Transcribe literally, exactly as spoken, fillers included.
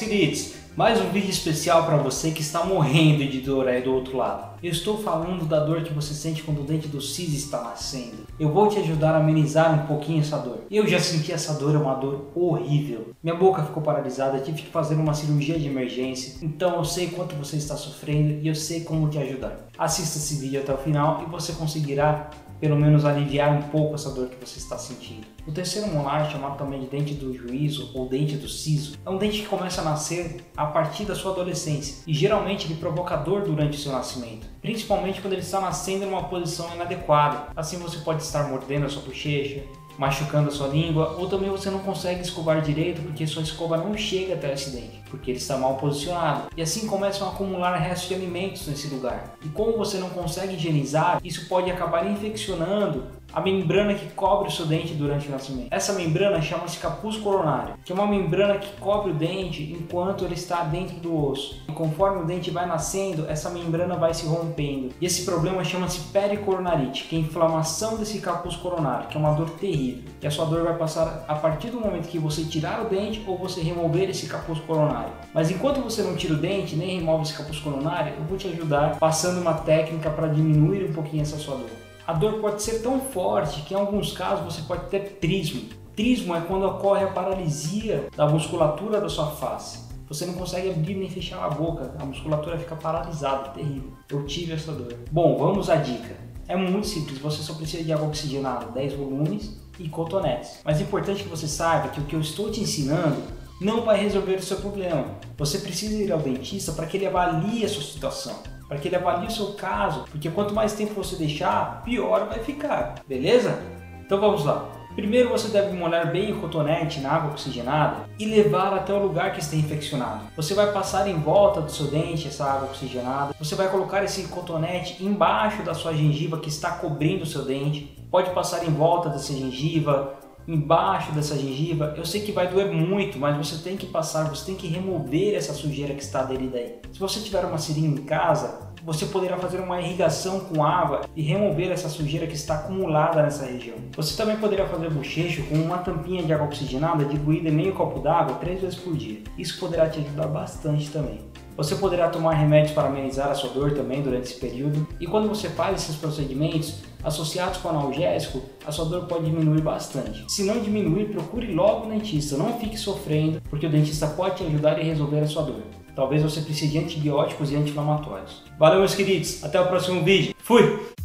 queridos, mais um vídeo especial para você que está morrendo de dor aí do outro lado. Eu estou falando da dor que você sente quando o dente do siso está nascendo. Eu vou te ajudar a amenizar um pouquinho essa dor. Eu já senti essa dor, é uma dor horrível. Minha boca ficou paralisada, tive que fazer uma cirurgia de emergência. Então eu sei quanto você está sofrendo e eu sei como te ajudar. Assista esse vídeo até o final e você conseguirá pelo menos aliviar um pouco essa dor que você está sentindo. O terceiro molar, chamado também de dente do juízo ou dente do siso, é um dente que começa a nascer a partir da sua adolescência e geralmente ele provoca dor durante o seu nascimento, principalmente quando ele está nascendo em uma posição inadequada. Assim você pode estar mordendo a sua bochecha, machucando a sua língua, ou também você não consegue escovar direito porque sua escova não chega até esse dente, porque ele está mal posicionado. E assim começam a acumular restos de alimentos nesse lugar. E como você não consegue higienizar, isso pode acabar infeccionando a membrana que cobre o seu dente durante o nascimento. Essa membrana chama-se capuz coronário, que é uma membrana que cobre o dente enquanto ele está dentro do osso. E conforme o dente vai nascendo, essa membrana vai se rompendo. E esse problema chama-se pericoronarite, que é a inflamação desse capuz coronário, que é uma dor terrível. E a sua dor vai passar a partir do momento que você tirar o dente ou você remover esse capuz coronário. Mas enquanto você não tira o dente, nem remove esse capuz coronário, eu vou te ajudar passando uma técnica para diminuir um pouquinho essa sua dor. A dor pode ser tão forte que em alguns casos você pode ter trismo. Trismo é quando ocorre a paralisia da musculatura da sua face. Você não consegue abrir nem fechar a boca, a musculatura fica paralisada, terrível. Eu tive essa dor. Bom, vamos à dica. É muito simples, você só precisa de água oxigenada, dez volumes e cotonetes. Mas é importante que você saiba que o que eu estou te ensinando não vai resolver o seu problema. Você precisa ir ao dentista para que ele avalie a sua situação, para que ele avalie o seu caso, porque quanto mais tempo você deixar, pior vai ficar, beleza? Então vamos lá. Primeiro você deve molhar bem o cotonete na água oxigenada e levar até o lugar que está infeccionado. Você vai passar em volta do seu dente essa água oxigenada, você vai colocar esse cotonete embaixo da sua gengiva que está cobrindo o seu dente, pode passar em volta dessa gengiva, embaixo dessa gengiva. Eu sei que vai doer muito, mas você tem que passar, você tem que remover essa sujeira que está aderida aí. Se você tiver uma seringa em casa, você poderá fazer uma irrigação com água e remover essa sujeira que está acumulada nessa região. Você também poderá fazer bochecho com uma tampinha de água oxigenada diluída em meio copo d'água três vezes por dia. Isso poderá te ajudar bastante também. Você poderá tomar remédios para amenizar a sua dor também durante esse período. E quando você faz esses procedimentos associados com analgésico, a sua dor pode diminuir bastante. Se não diminuir, procure logo o dentista. Não fique sofrendo, porque o dentista pode te ajudar e resolver a sua dor. Talvez você precise de antibióticos e anti-inflamatórios. Valeu, meus queridos. Até o próximo vídeo. Fui!